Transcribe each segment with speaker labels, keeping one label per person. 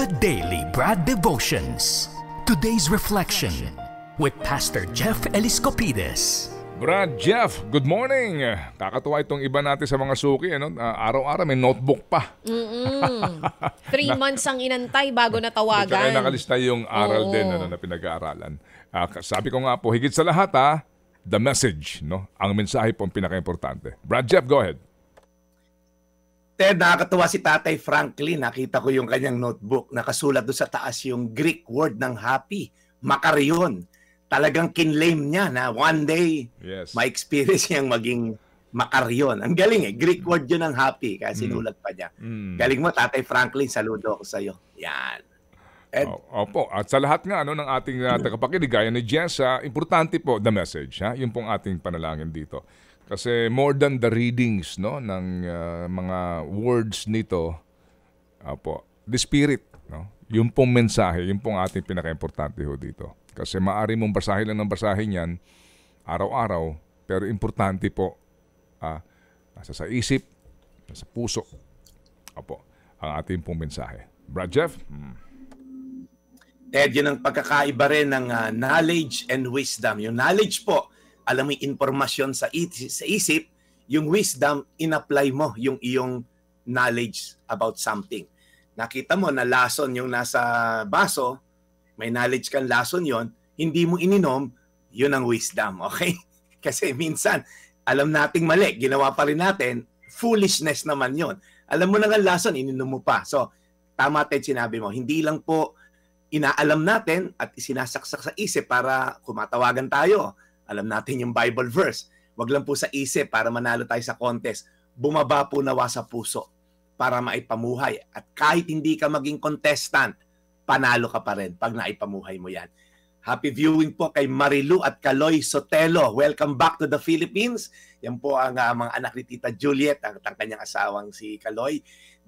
Speaker 1: The Daily Brad Devotions. Today's reflection with Pastor Jeff Eliscopides.
Speaker 2: Brad Jeff, good morning. Kakatuwa itong iba natin sa mga suki. Ano? Araw-araw may notebook pa.
Speaker 3: 3 months ang inantay bago natawagan.
Speaker 2: Kaya nakalista yung aral din na pinag-aaralan. Sabi ko nga po, higit sa lahat the message. No? Ang mensahe po ang pinaka-importante. Brad Jeff, go ahead.
Speaker 4: Ted, nakakatuwa si Tatay Franklin. Nakita ko yung kanyang notebook. Nakasulat doon sa taas yung Greek word ng happy. Makarion. Talagang kinlaim niya na one day, ma-experience niyang maging makarion. Ang galing Greek word yun ng happy. Kaya sinulat pa niya. Galing mo, Tatay Franklin. Saludo ako sa'yo. Yan. Ed?
Speaker 2: Opo. At sa lahat nga ng ating tagapakinig, gaya ni Jess, importante po the message. Yun pong ating panalangin dito. Kasi more than the readings ng mga words nito, the spirit, yung pong mensahe, yung pong ating pinaka-importante ho dito. Kasi maaari mong basahin lang ng basahin yan araw-araw, pero importante po nasa sa isip, nasa puso, ang ating pong mensahe. Brad Jeff?
Speaker 4: Ted, yun ang pagkakaiba rin ng knowledge and wisdom. Yung knowledge po, alam mo yung informasyon sa isip, yung wisdom, in-apply mo yung iyong knowledge about something. Nakita mo na lason yung nasa baso, may knowledge kang lason yon, hindi mo ininom, yun ang wisdom, okay? Kasi minsan, alam nating mali, ginawa pa rin natin, foolishness naman yon. Alam mo na nga lason, ininom mo pa. So, tama Ted, sinabi mo, hindi lang po inaalam natin at isinasaksak sa isip para kumatawagan tayo. Alam natin yung Bible verse. Wag lang po sa isip para manalo tayo sa contest. Bumaba po nawa sa puso para maipamuhay. At kahit hindi ka maging contestant, panalo ka pa rin pag naipamuhay mo yan. Happy viewing po kay Marilu at Kaloy Sotelo. Welcome back to the Philippines. Yan po ang mga anak ni Tita Juliet, ang kanyang asawang si Kaloy.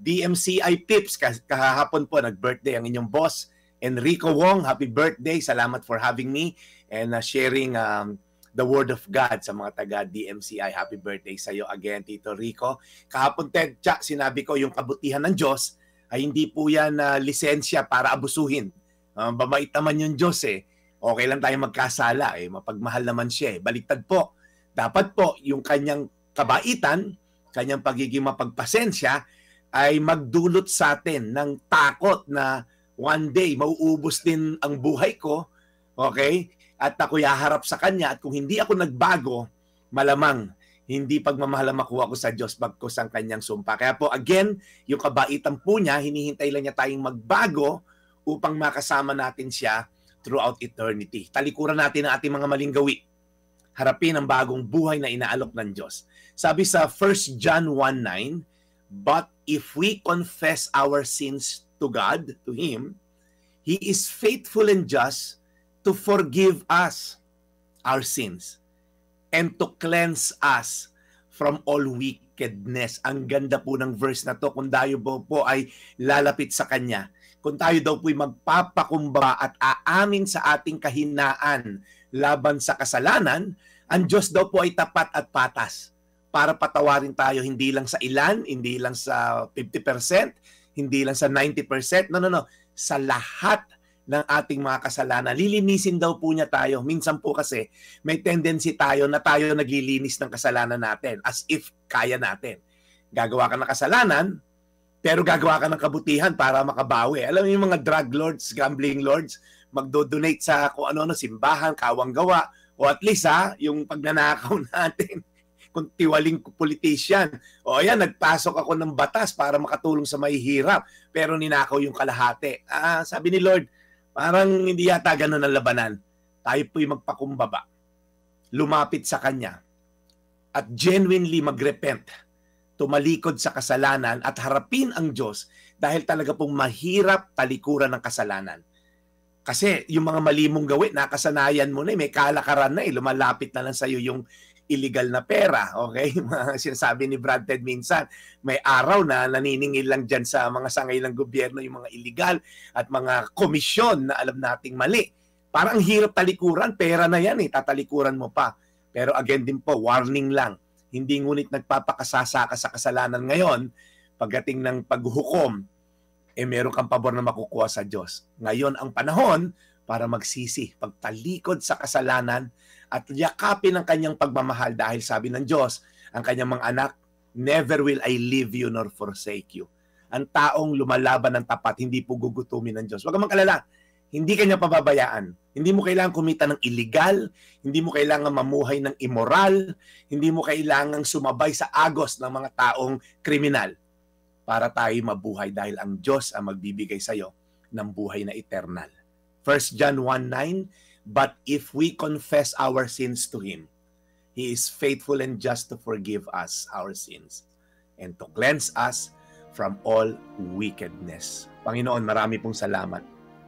Speaker 4: DMCI Pips, kahapon po nag-birthday ang inyong boss. Enrico Wong, happy birthday. Salamat for having me and sharing the word of God sa mga taga-DMCI. Happy birthday sa iyo again, Tito Rico. Kahapon, Ted, sinabi ko yung kabutihan ng Diyos ay hindi po yan lisensya para abusuhin. Babait naman yung Diyos Okay lang tayo magkasala mapagmahal naman siya Baliktad po. Dapat po yung kanyang kabaitan, kanyang pagiging mapagpasensya ay magdulot sa atin ng takot na one day mauubos din ang buhay ko. Okay? At ako haharap sa Kanya at kung hindi ako nagbago, malamang hindi pagmamahal ang makuha ko sa Diyos bagkus ang Kanyang sumpa. Kaya po again, yung kabaitan po niya, hinihintay lang niya tayong magbago upang makasama natin siya throughout eternity. Talikuran natin ang ating mga maling gawi. Harapin ang bagong buhay na inaalok ng Diyos. Sabi sa 1 John 1:9, "But if we confess our sins to God, to Him, He is faithful and just to forgive us our sins and to cleanse us from all wickedness." Ang ganda po ng verse na to. Kung tayo po ay lalapit sa Kanya, kung tayo daw po ay magpapakumbaba at aamin sa ating kahinaan laban sa kasalanan, ang Diyos daw po ay tapat at patas para patawarin tayo hindi lang sa ilan, hindi lang sa 50%, hindi lang sa 90%, no. Sa lahat ng ating mga kasalanan. Lilinisin daw po niya tayo. Minsan po kasi may tendency tayo na tayo naglilinis ng kasalanan natin as if kaya natin. Gagawa ka ng kasalanan, pero gagawa ka ng kabutihan para makabawi. Alam mo yung mga drug lords, gambling lords, magdo-donate sa kung ano, simbahan, kawang gawa, o at least yung pagnanakaw natin, kung tiwaling politician. O ayan, nagpasok ako ng batas para makatulong sa mahihirap, pero ninakaw yung kalahati. Sabi ni Lord, parang hindi yata ganun ang labanan. Tayo po'y magpakumbaba, lumapit sa Kanya, at genuinely magrepent, tumalikod sa kasalanan at harapin ang Diyos dahil talaga pong mahirap talikuran ng kasalanan. Kasi yung mga mali mong gawin, nakasanayan mo na may kalakaran na lumalapit na lang sa'yo yung illegal na pera, okay? Sinasabi ni Brad Ted minsan, may araw na naniningil lang dyan sa mga sangay ng gobyerno yung mga illegal at mga komisyon na alam nating mali. Parang hirap talikuran, pera na yan tatalikuran mo pa. Pero again din po, warning lang, hindi ngunit nagpapakasasa ka sa kasalanan ngayon, pagdating ng paghuhukom, meron kang pabor na makukuha sa Diyos. Ngayon ang panahon para magsisi, pagtalikod sa kasalanan at yakapin ang kanyang pagmamahal dahil sabi ng Diyos, ang kanyang mga anak, never will I leave you nor forsake you. Ang taong lumalaban ng tapat, hindi po gugutumin ng Diyos. Huwag kang mag-alala, hindi kanya pababayaan. Hindi mo kailangan kumita ng illegal, hindi mo kailangan mamuhay ng immoral, hindi mo kailangan sumabay sa agos ng mga taong kriminal para tayo mabuhay dahil ang Diyos ang magbibigay sa iyo ng buhay na eternal. 1 John 1:9, but if we confess our sins to Him, He is faithful and just to forgive us our sins and to cleanse us from all wickedness. Panginoon, marami pong salamat.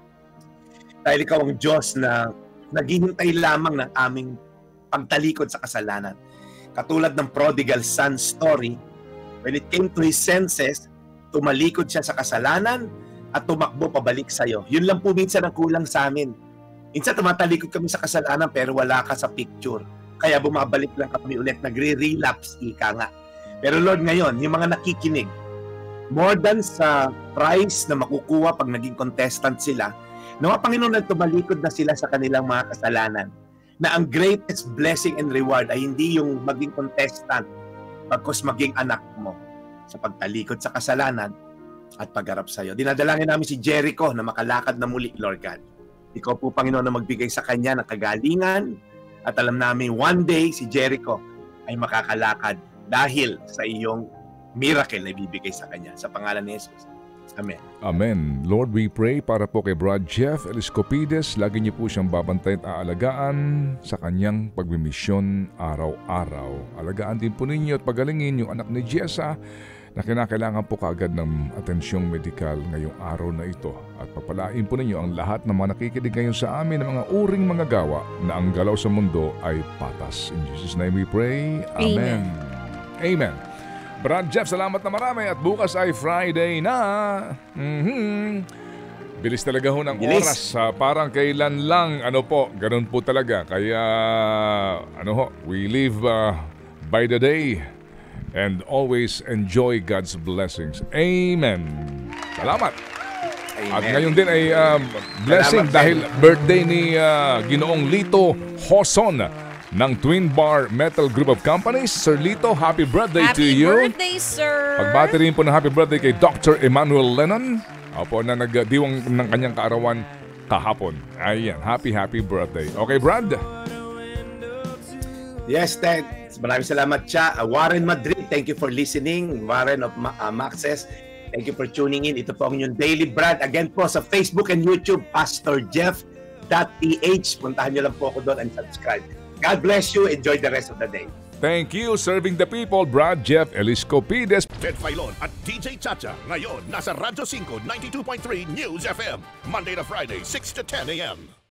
Speaker 4: Dahil ikaw ang Diyos na naghihintay lamang ng aming pagtalikod sa kasalanan. Katulad ng prodigal son story, when it came to his senses, tumalikod siya sa kasalanan at tumakbo pabalik sa iyo. Yun lang po minsan ang kulang sa amin. Minsan tumatalikod kami sa kasalanan pero wala ka sa picture. Kaya bumabalik lang kami ulit, nagre-relapse, ika nga. Pero Lord, ngayon, yung mga nakikinig, more than sa prize na makukuha pag naging contestant sila, nawa Panginoon na tumalikod na sila sa kanilang mga kasalanan. Na ang greatest blessing and reward ay hindi yung maging contestant, bagkus maging anak mo sa pagtalikod sa kasalanan at pagharap sa iyo. Dinadalangin namin si Jericho na makalakad na muli, Lord God. Ikaw po, Panginoon, na magbigay sa kanya ng kagalingan at alam namin one day si Jericho ay makakalakad dahil sa iyong miracle na ibibigay sa kanya. Sa pangalan ni Jesus. Amen.
Speaker 2: Amen. Lord, we pray para po kay Brad Jeff Eliscopides. Lagi niyo po siyang babantayan at aalagaan sa kanyang pagmimisyon araw-araw. Alagaan din po ninyo at pagalingin yung anak ni Jessa na kinakailangan po kaagad ng atensyong medikal ngayong araw na ito. At papalain po ninyo ang lahat ng mga nakikinig ngayon sa amin ng mga uring mga gawa na ang galaw sa mundo ay patas. In Jesus' name we pray. Amen. Amen. Brad Jeff, salamat na marami at bukas ay Friday na. Bilis talaga ho ng oras. Parang kailan lang, ganun po talaga. Kaya, we live by the day and always enjoy God's blessings. Amen. Salamat.
Speaker 4: Amen.
Speaker 2: At ngayon din ay blessing dahil birthday ni Ginoong Lito Hoson ng Twin Bar Metal Group of Companies. Sir Lito, happy birthday to you.
Speaker 3: Happy birthday, sir.
Speaker 2: Pagbati rin po ng happy birthday kay Dr. Emmanuel Lennon. Opo, na nagdiwang ng kanyang kaarawan kahapon. Ayan, happy birthday. Okay, Brad?
Speaker 4: Yes, Ted. Maraming salamat siya. Warren Madrid, thank you for listening. Warren of Maxes, thank you for tuning in. Ito po ang inyong Daily Brad. Again po sa Facebook and YouTube, PastorJeff.ph. Puntahan nyo lang po ako doon and subscribe. God bless you. Enjoy the rest of the day.
Speaker 2: Thank you, serving the people, Brad Jeff Eliscopides.
Speaker 5: Ted Filon at DJ Chacha. Ngayon, nasa Radyo 5, 92.3 News FM. Monday to Friday, 6 to 10 a.m.